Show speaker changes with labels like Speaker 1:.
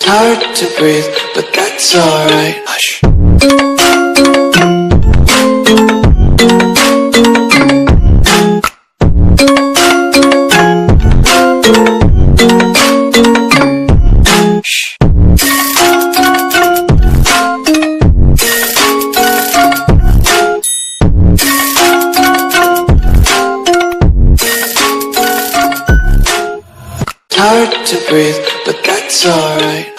Speaker 1: hard to breathe, but that's alright. Hush. Hard to breathe, but that's alright.